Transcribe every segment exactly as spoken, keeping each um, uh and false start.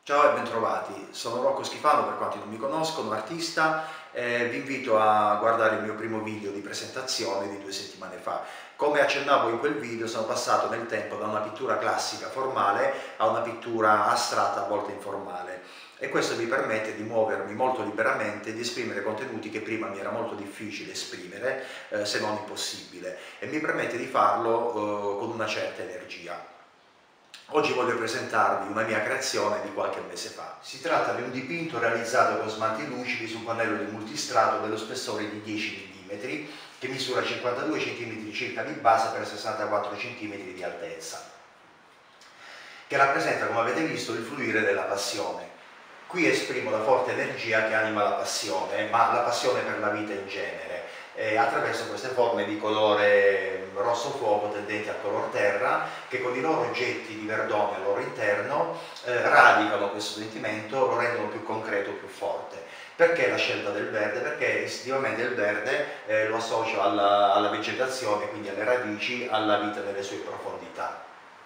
Ciao e bentrovati, sono Rocco Schifano per quanti non mi conoscono, artista, e vi invito a guardare il mio primo video di presentazione di due settimane fa. Come accennavo in quel video, sono passato nel tempo da una pittura classica formale a una pittura astratta a volte informale, e questo mi permette di muovermi molto liberamente e di esprimere contenuti che prima mi era molto difficile esprimere, eh, se non impossibile, e mi permette di farlo eh, con una certa energia. Oggi voglio presentarvi una mia creazione di qualche mese fa. Si tratta di un dipinto realizzato con smalti lucidi su un pannello di multistrato dello spessore di dieci millimetri, che misura cinquantadue centimetri circa di base per sessantaquattro centimetri di altezza, che rappresenta, come avete visto, il fluire della passione. Qui esprimo la forte energia che anima la passione, ma la passione per la vita in genere, eh, attraverso queste forme di colore rosso fuoco tendenti al color terra, che con i loro oggetti di verdone al loro interno eh, radicano questo sentimento, lo rendono più concreto, più forte. Perché la scelta del verde? Perché istintivamente il verde eh, lo associo alla, alla vegetazione, quindi alle radici, alla vita nelle sue profondità.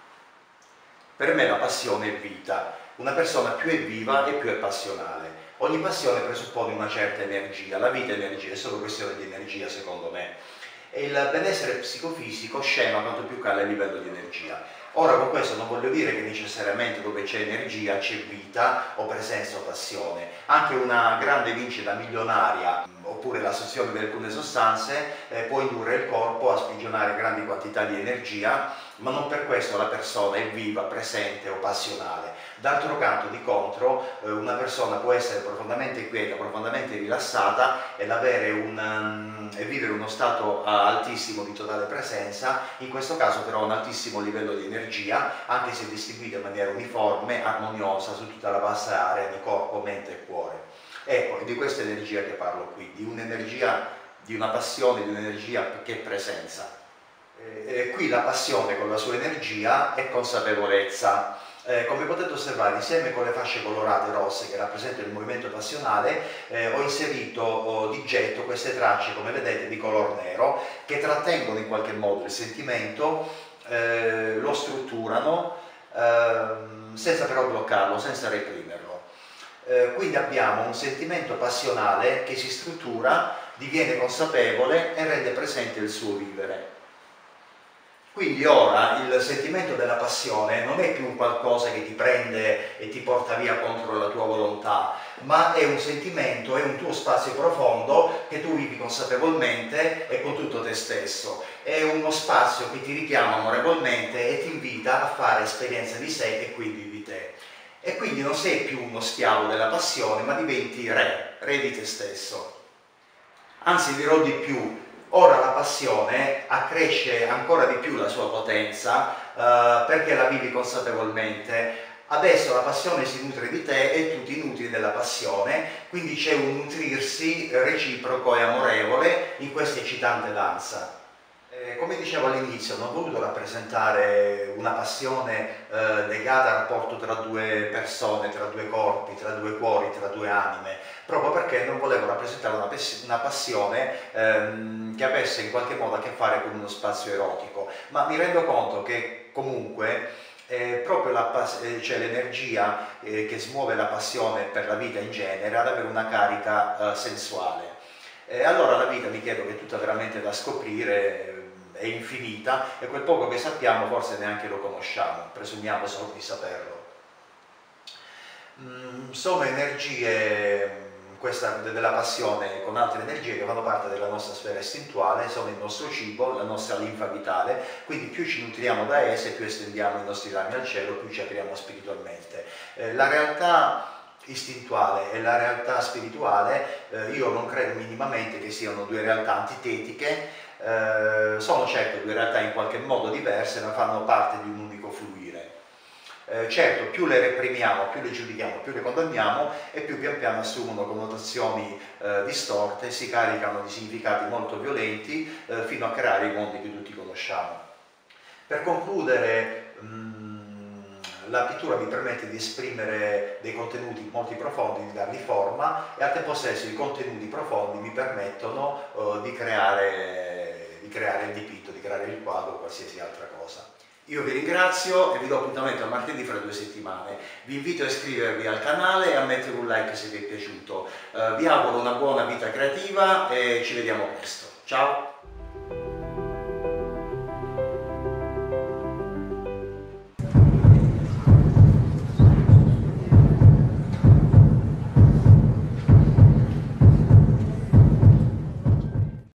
Per me la passione è vita. Una persona più è viva e più è passionale. Ogni passione presuppone una certa energia, la vita è energia, è solo questione di energia secondo me. E il benessere psicofisico scema quanto più cala il livello di energia. Ora, con questo non voglio dire che necessariamente dove c'è energia c'è vita o presenza o passione. Anche una grande vincita milionaria oppure l'assunzione di alcune sostanze eh, può indurre il corpo a sprigionare grandi quantità di energia, ma non per questo la persona è viva, presente o passionale. D'altro canto, di contro, eh, una persona può essere profondamente quieta, profondamente rilassata ed avere un, um, e vivere uno stato uh, altissimo di totale presenza, in questo caso però un altissimo livello di energia, anche se distribuita in maniera uniforme, armoniosa su tutta la vasta area di corpo, mente e cuore. Ecco, è di questa energia che parlo qui, di un'energia, di una passione, di un'energia che è presenza. E qui la passione con la sua energia è consapevolezza. Eh, come potete osservare, insieme con le fasce colorate rosse che rappresentano il movimento passionale, eh, ho inserito oh, di getto queste tracce, come vedete, di color nero, che trattengono in qualche modo il sentimento, eh, lo strutturano, eh, senza però bloccarlo, senza reprimerlo. Eh, quindi abbiamo un sentimento passionale che si struttura, diviene consapevole e rende presente il suo vivere. Quindi ora il sentimento della passione non è più un qualcosa che ti prende e ti porta via contro la tua volontà, ma è un sentimento, è un tuo spazio profondo che tu vivi consapevolmente e con tutto te stesso. È uno spazio che ti richiama amorevolmente e ti invita a fare esperienza di sé e quindi di te. E quindi non sei più uno schiavo della passione, ma diventi re, re di te stesso. Anzi, dirò di più. Ora la passione accresce ancora di più la sua potenza eh, perché la vivi consapevolmente. Adesso la passione si nutre di te e tu ti nutri della passione, quindi c'è un nutrirsi reciproco e amorevole in questa eccitante danza. Eh, come dicevo all'inizio, non ho voluto rappresentare una passione eh, legata al rapporto tra due persone, tra due corpi, tra due cuori, tra due anime, proprio perché non volevo rappresentare una, una passione ehm, che avesse in qualche modo a che fare con uno spazio erotico, ma mi rendo conto che comunque eh, proprio eh, cioè l'energia eh, che smuove la passione per la vita in genere ad avere una carica eh, sensuale. E allora la vita, mi chiedo, che è tutta veramente da scoprire, è infinita, e quel poco che sappiamo forse neanche lo conosciamo, presumiamo solo di saperlo. Mm, sono energie, questa della passione con altre energie che fanno parte della nostra sfera istintuale, sono il nostro cibo, la nostra linfa vitale, quindi più ci nutriamo da esse, più estendiamo i nostri rami al cielo, più ci apriamo spiritualmente. Eh, la realtà istintuale e la realtà spirituale, eh, io non credo minimamente che siano due realtà antitetiche, eh, sono certo due realtà in qualche modo diverse, ma fanno parte di un unico fluire. Eh, certo, più le reprimiamo, più le giudichiamo, più le condanniamo e più pian piano assumono connotazioni eh, distorte, si caricano di significati molto violenti eh, fino a creare i mondi che tutti conosciamo. Per concludere, mh, la pittura mi permette di esprimere dei contenuti molto profondi, di dargli forma, e al tempo stesso i contenuti profondi mi permettono uh, di, creare, di creare il dipinto, di creare il quadro o qualsiasi altra cosa. Io vi ringrazio e vi do appuntamento a martedì fra due settimane. Vi invito a iscrivervi al canale e a mettere un like se vi è piaciuto. Eh, vi auguro una buona vita creativa e ci vediamo presto. Ciao!